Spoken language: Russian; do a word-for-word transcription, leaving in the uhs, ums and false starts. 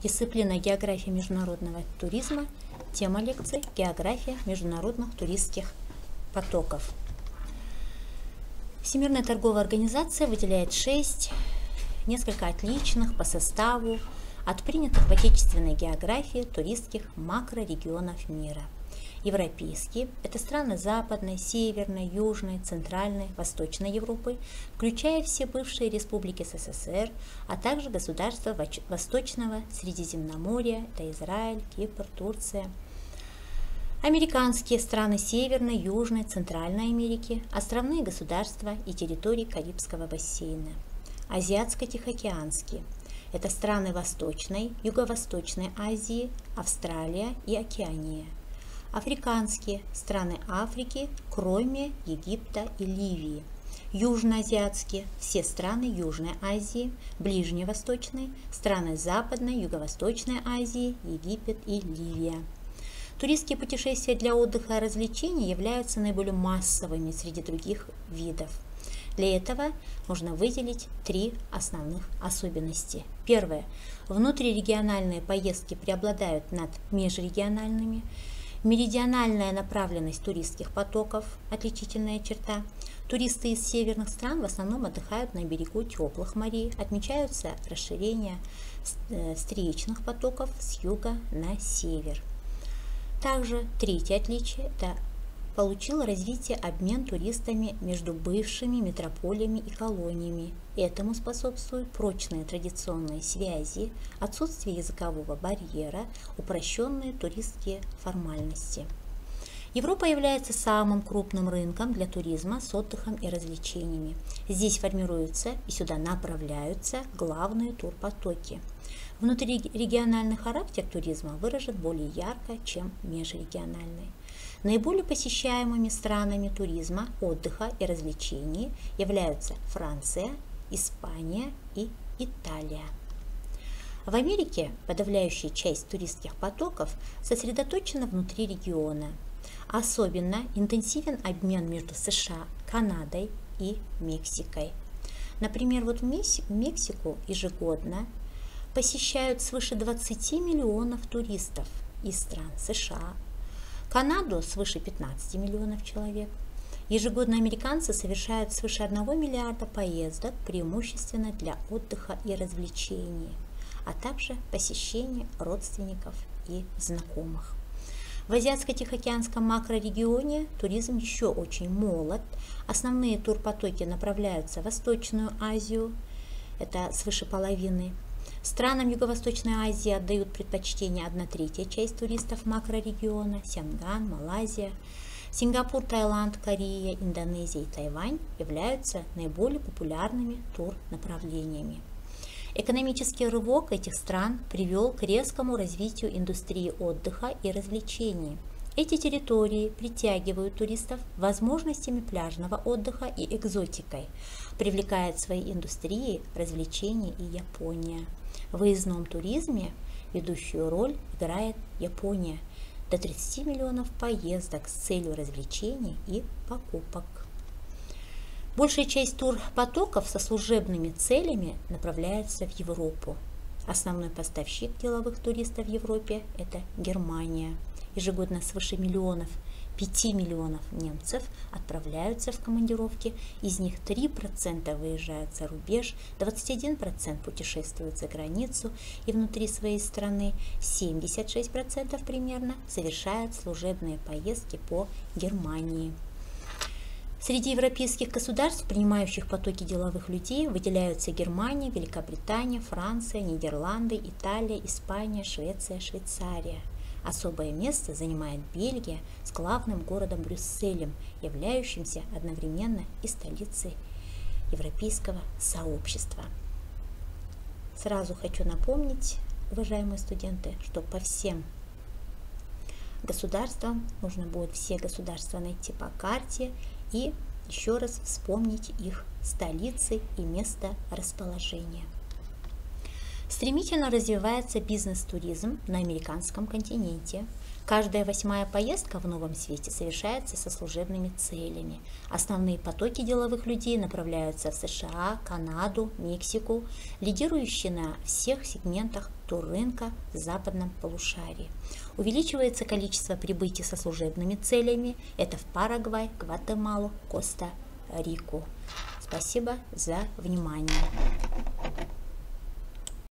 Дисциплина «География международного туризма». Тема лекции «География международных туристских потоков». Всемирная торговая организация выделяет шесть, несколько отличных по составу от принятых в отечественной географии туристских макрорегионов мира. Европейские – это страны Западной, Северной, Южной, Центральной, Восточной Европы, включая все бывшие республики СССР, а также государства Восточного Средиземноморья – это Израиль, Кипр, Турция. Американские страны Северной, Южной, Центральной Америки, островные государства и территории Карибского бассейна. Азиатско-Тихоокеанские – это страны Восточной, Юго-Восточной Азии, Австралия и Океания. Африканские страны Африки, кроме Египта и Ливии. Южноазиатские – все страны Южной Азии, Ближневосточной, страны Западной, Юго-Восточной Азии, Египет и Ливия. Туристские путешествия для отдыха и развлечений являются наиболее массовыми среди других видов. Для этого можно выделить три основных особенности. Первое. Внутрирегиональные поездки преобладают над межрегиональными. Меридиональная направленность туристских потоков – отличительная черта. Туристы из северных стран в основном отдыхают на берегу теплых морей. Отмечаются расширение встречных потоков с юга на север. Также третье отличие – это получил развитие обмен туристами между бывшими метрополиями и колониями. Этому способствуют прочные традиционные связи, отсутствие языкового барьера, упрощенные туристские формальности. Европа является самым крупным рынком для туризма с отдыхом и развлечениями. Здесь формируются и сюда направляются главные турпотоки. Внутрирегиональный характер туризма выражен более ярко, чем межрегиональный. Наиболее посещаемыми странами туризма, отдыха и развлечений являются Франция, Испания и Италия. В Америке подавляющая часть туристских потоков сосредоточена внутри региона. Особенно интенсивен обмен между США, Канадой и Мексикой. Например, вот в Мексику ежегодно посещают свыше двадцати миллионов туристов из стран США, Канаду свыше пятнадцати миллионов человек. Ежегодно американцы совершают свыше одного миллиарда поездок, преимущественно для отдыха и развлечений, а также посещения родственников и знакомых. В Азиатско-Тихоокеанском макрорегионе туризм еще очень молод. Основные турпотоки направляются в Восточную Азию, это свыше половины. Странам Юго-Восточной Азии отдают предпочтение одна третья часть туристов макрорегиона, Сингапур, Малайзия. Сингапур, Таиланд, Корея, Индонезия и Тайвань являются наиболее популярными турнаправлениями. Экономический рывок этих стран привел к резкому развитию индустрии отдыха и развлечений. Эти территории притягивают туристов возможностями пляжного отдыха и экзотикой, привлекает в своей индустрии развлечений и Япония. В выездном туризме ведущую роль играет Япония. До тридцати миллионов поездок с целью развлечений и покупок. Большая часть турпотоков со служебными целями направляется в Европу. Основной поставщик деловых туристов в Европе – это Германия. Ежегодно свыше миллионов, пяти миллионов немцев отправляются в командировки, из них три процента выезжают за рубеж, двадцать один процент путешествуют за границу и внутри своей страны, семьдесят шесть процентов примерно совершают служебные поездки по Германии. Среди европейских государств, принимающих потоки деловых людей, выделяются Германия, Великобритания, Франция, Нидерланды, Италия, Испания, Швеция, Швейцария. Особое место занимает Бельгия с главным городом Брюсселем, являющимся одновременно и столицей Европейского сообщества. Сразу хочу напомнить, уважаемые студенты, что по всем государствам нужно будет все государства найти по карте и еще раз вспомнить их столицы и место расположения. Стремительно развивается бизнес-туризм на американском континенте. Каждая восьмая поездка в новом свете совершается со служебными целями. Основные потоки деловых людей направляются в США, Канаду, Мексику, лидирующие на всех сегментах туррынка в западном полушарии. Увеличивается количество прибытий со служебными целями. Это в Парагвай, Гватемалу, Коста-Рику. Спасибо за внимание.